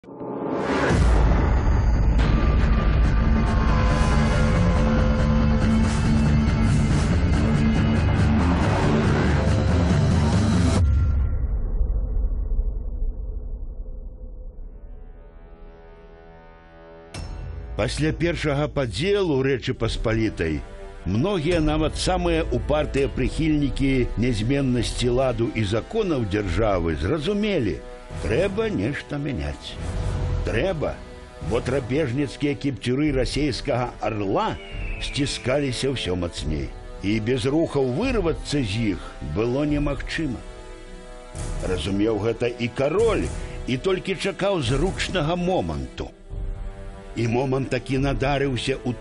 Пасля першага падзелу Рэчы Паспалітай многія, нават самыя упартыя прыхільнікі нязменнасці ладу і законаў дзяржавы зразумелі, трэба нешта мяняць. Трэба, бо трапежніцкія кіпцюры расейскага арла сціскаліся ўсё мацней. І без рухаў вырвацца з іх было немагчыма. Разумеў гэта і кароль, і толькі чакаў зручнага моманту. І момант такі надарыўся ў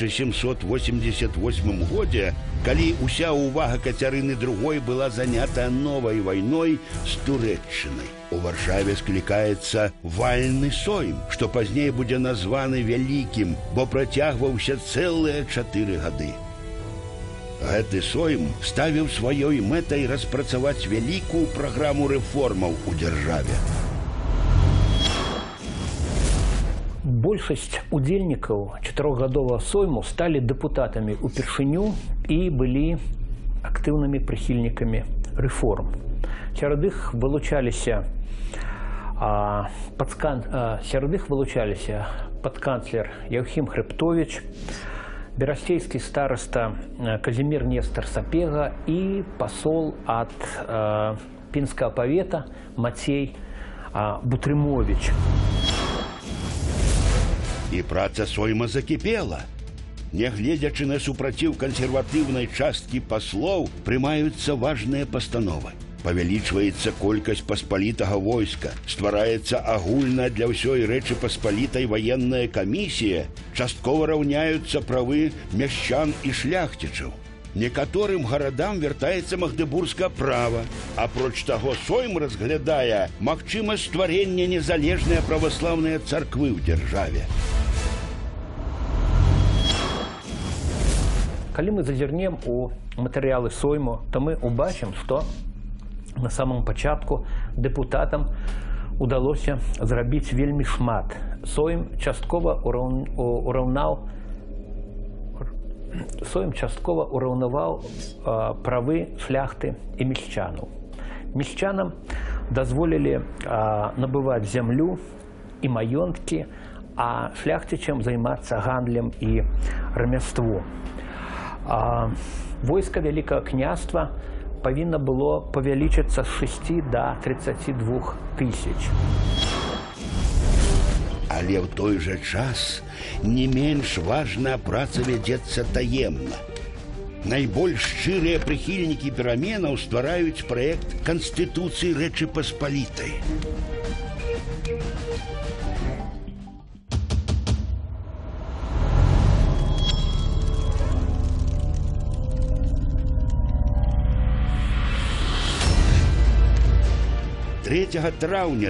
1788 годзе, калі ўся ўвага Кацярыны II была занята новай вайной з Турэччынай. У Варшаве склікаецца вальны сойм, што пазней будзе названы вялікім, бо працягваўся цэлыя 4 гады. Гэты сойм ставіў сваёй мэтай распрацаваць вялікую праграму рэформаў у дзяржаве. Большасць удзельнікаў 4гадовага сойму сталі дэпутатамі ўпершыню і былі актыўнымі прыхільнікамі рэформ. Сярод іх вылучаліся падканцлер Яўхім Хрыбтовіч, берасцейскі стараста Казімір Нестар Сапега і пасол ад пінскага павета Мацей Бутрымовіч. І праца сойма закіпела. Нягледзячы на супраціў кансерватыўнай часткі паслоў, прымаюцца важныя пастановы. Павялічваецца колькасць паспалітага войска, ствараецца агульная для ўсёй Рэчы Паспалітай ваенная камісія, часткова раўняюцца правы мяшчан і шляхцічаў. Некаторым гарадам вяртаецца магдэбургскае права. Апроч таго, сойм разглядае магчымасць стварення незалежнай праваслаўнай царквы ў дзяржаве. Калі мы зазірнем у матэрыялы сойму, то мы убачым, што на самом пачатку дэпутатам удалося зрабіць вельмі шмат. Сойм часткова ўраўнаваў правы шляхты і мещанаў. Мещанам дазволілі набываць зямлю і маёнткі, а шляхцічам займацца гандлем і рамяством. Войска Вялікага княства павінна было павялічыцца з 6 до 32 тысяч. Але ў той жа час не менш важная праца вядзецца таемна. Найбольш шчырыя прыхільнікі пераменаў ствараюць праект Канстытуцыі Рэчы Паспалітай. Траўня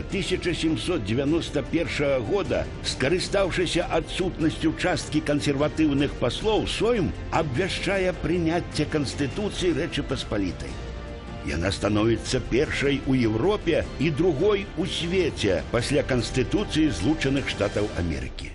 1791 года, скарыстаўшыся адсутнасцю часткі кансерватыўных паслоў, сойм абвяшчае прыняцце Канстытуцыі Рэчы Паспалітай. Яна становіцца першай у Европе і другой у свеце пасля Канстытуцыі Злучаных Штатаў Амерыкі.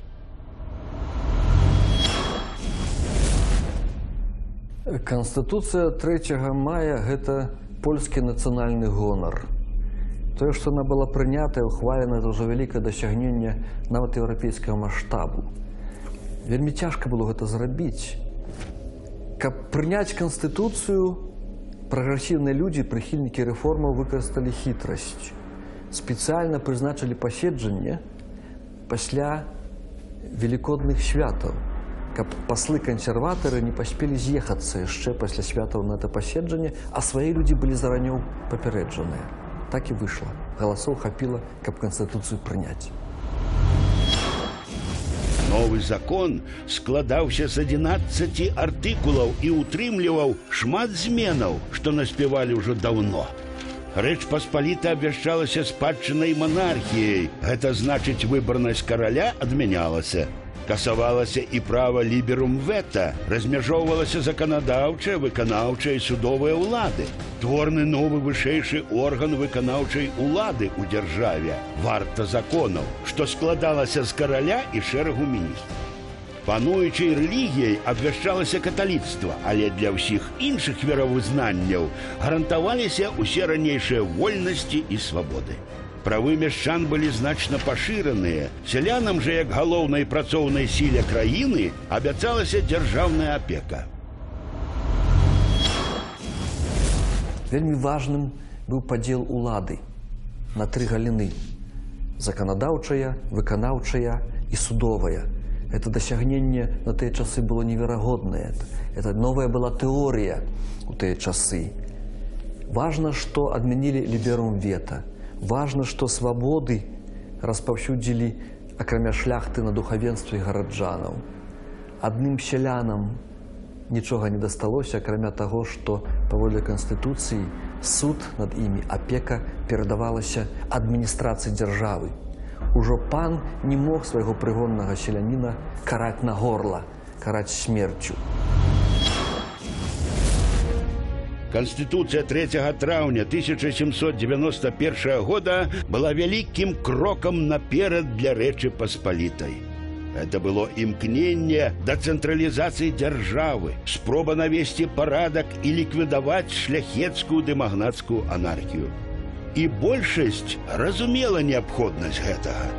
Канстытуцыя 3 мая – гэта польскі нацыянальны гонар. Тое, што яна была прынятая, ухвалена, это ўжо вялікае дасягненне нават еўрапейскага маштабу. Вельмі цяжка было гэта зрабіць. Каб прыняць Канстытуцыю, прагрэсіўныя людзі, прыхільнікі рэформаў выкарысталі хітрасць. Спецыяльна прызначылі паседжанне пасля велікодных святаў, каб паслы-кансерватары не паспелі з'ехацца яшчэ пасля святаў на гэта паседжанне, а свае людзі былі зараней папярэджаныя. Так і выйшла. Галасоў хапіла, каб Канстытуцыю прыняць. Новы закон складаўся з 11 артыкулаў і утрымліваў шмат зменаў, што наспявалі ўжо даўно. Рэч Паспаліта абвяшчалася спадчыннай манархіяй. Гэта значыць, выбарнасць караля адмянялася. Касавалася і права ліберум вета, размяжоўвалася заканадаўчая, выканаўчая і судовая ўлады. Творны новы вышэйшы орган выканаўчай улады ў дзяржаве, варта законаў, што складалася з караля і шэрагу міністраў. Пануючай рэлігіяй абвяшчалася каталіцтва, але для ўсіх іншых веравызнанняў гарантаваліся ўсе ранейшыя вольнасці і свабоды. Правы мяшчан былі значна пашыраныя, сялянам жа, як галоўнай працоўнай сіле краіны, абяцалася дзяржаўная апека. Вельмі важным быў падзел улады на 3 галіны: заканадаўчая, выканаўчая і судовая. Это дасягненне на тыя часы было неверагоднае. Это новая была тэорія у тыя часы. Важна, што адмянілі ліберум вета. Важна, што свабоды распаўсюдзілі, акрамя шляхты, на духавенство і гараджанаў. Адным сялянам нічога не дасталося, акрамя таго, што паводле Канстытуцыі суд над імі, апека перадавалася адміністрацыі дзяржавы. Ужо пан не мог свайго прыгоннага селяніна караць на горла, караць смерцю. Конституция 3 траўня 1791 года была вялікім кроком наперад для Рэчы Паспалітай. Это было імкненне да цэнтралізацыі дзяржавы, спроба навесці парадак і ліквідаваць шляхецкую ды магнацкую анархію. І большасць разумела неабходнасць гэтага.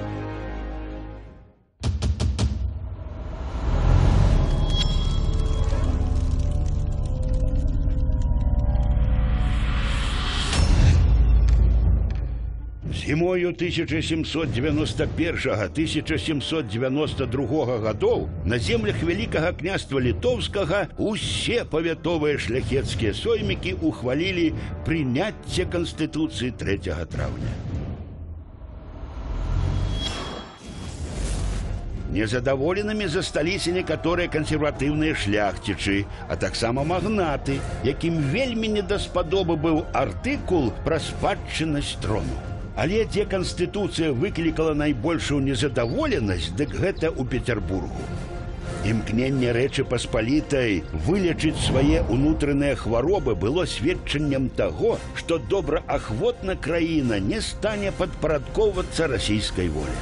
Зімою 1791-1792 гадоў на землях Вялікага княства Літоўскага усе павятовыя шляхецкія соймікі ухвалілі прыняцце Канстытуцыі 3 траўня. Незадаволенымі засталіся некаторыя кансерватыўныя шляхцічы, а таксама магнаты, якім вельмі недаспадобы быў артыкул пра спадчыннасць трону. Але дзе Канстытуцыя выклікала найбольшую незадаволенасць, дык гэта ў Петербургу. Імкненне Рэчы Паспалітай вылечыць свае ўнутраныя хваробы было сведчаннем таго, што добраахвотна краіна не стане падпарадкоўвацца расійскай волі.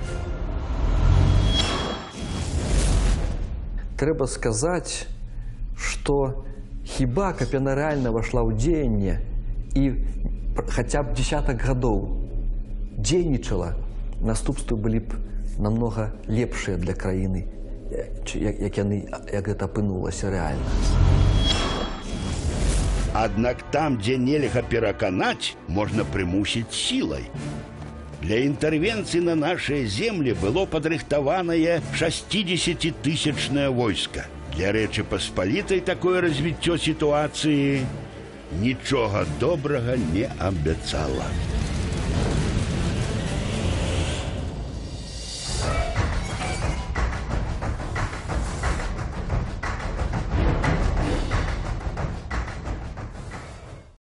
Трэба сказаць, што хіба каб яна рэальна вайшла ў дзеянне і хаця б дзесятак гадоў дзейнічала, наступствы былі б намнога лепшыя для краіны, як гэта апынулася рэальна. Аднак там, дзе нельга пераканаць, можна прымусіць сілай. Для інтэрвенцыі на нашыя землі было падрыхтаванае 60-тысячнае войска. Для Рэчы Паспалітай такое развіццё сітуацыі нічога добрага не абяцала.